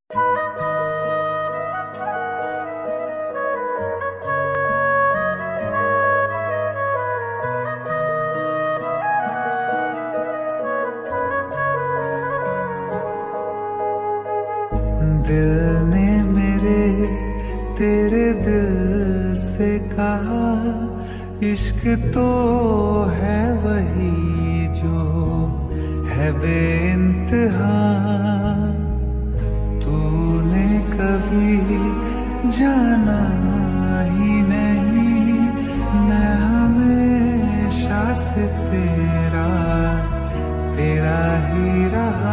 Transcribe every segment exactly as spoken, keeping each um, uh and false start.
दिल ने मेरे तेरे दिल से कहा, इश्क तो है वही जो है बेइंतहा। तूने कभी जाना ही नहीं, मैं हमेशा से तेरा तेरा ही रहा।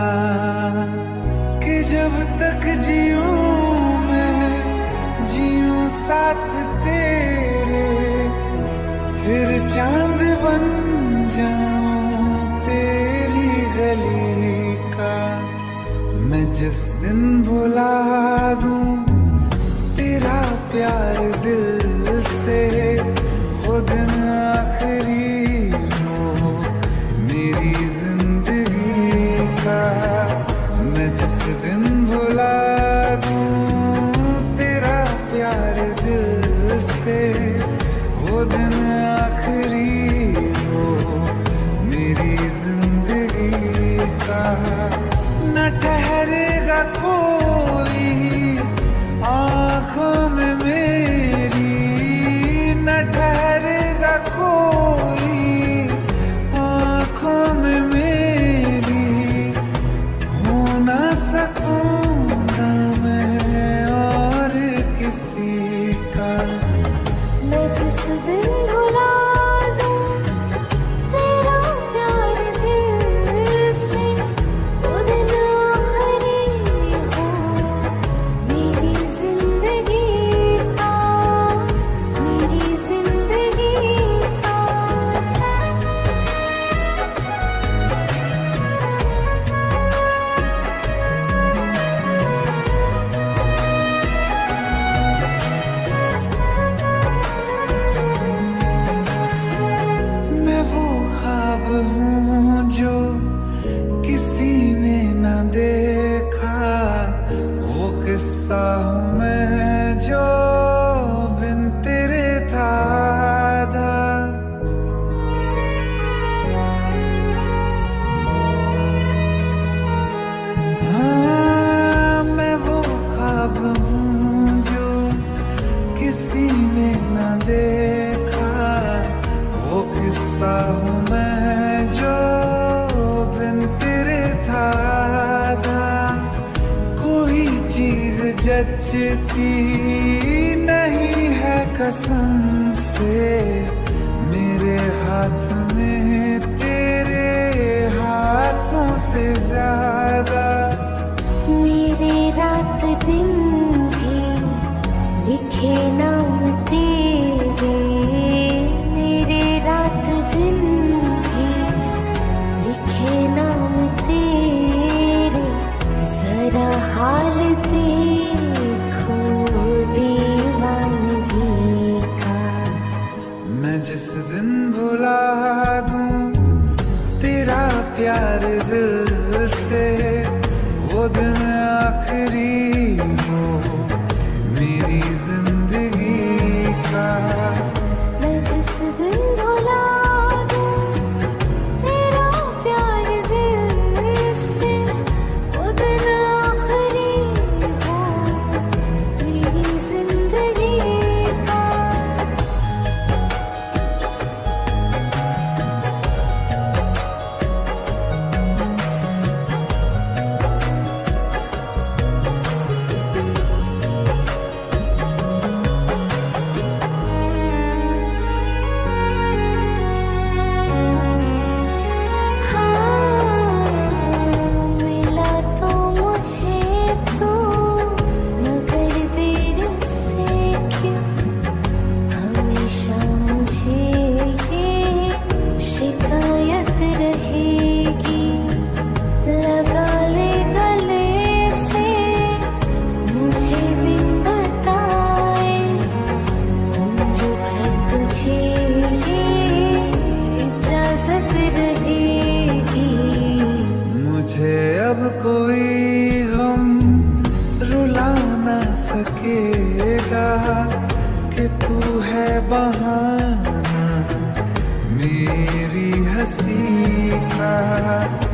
कि जब तक जीऊं मैं जीऊं साथ तेरे, फिर चांद बन जाऊं तेरी गली का। मैं जिस दिन भुला दूं तेरा प्यार दिल से, वो दिन आखिरी हो मेरी जिंदगी का। मैं जिस दिन भुला दूं तेरा प्यार दिल से, वो दिन आखिरी हो मेरी जिंदगी का। न ठहरेगा कोई आँखों में मेरी, न ठहरेगा कोई आँखों में मेरी। हो ना सकूंगा मैं और किसी का। मैं जिस दिन भुला दूं तेरा प्यार दिल से, वो दिन आखिरी हो मेरी जिंदगी का, मेरी जिंदगी का। मैं वो ख्वाब हूँ जो किसी ने न देखा, वो किस्सा हूँ मैं जो बिन तेरे था आधा। हाँ, मैं वो ख्वाब हूँ जो किसी ने न देखा, वो किस्सा हूँ मैं जो बिन तेरे था आधा। कोई चीज जचती नहीं है कसम से, मेरे हाथ में तेरे हाथों से ज्यादा। मेरे रात दिन भी लिखे नाम तेरे, मेरे रात दिन भी लिखे नाम तेरे। जरा हाल देखो दीवानगी का। मैं जिस दिन भुला दूं तेरा प्यार दिल से, वो दिन आखिरी हो मेरी जिंदगी का। मैं जिस दिन भुला दूं तेरा प्यार दिल से, वो दिन आखिरी हो मेरी जिंदगी का। सीखा।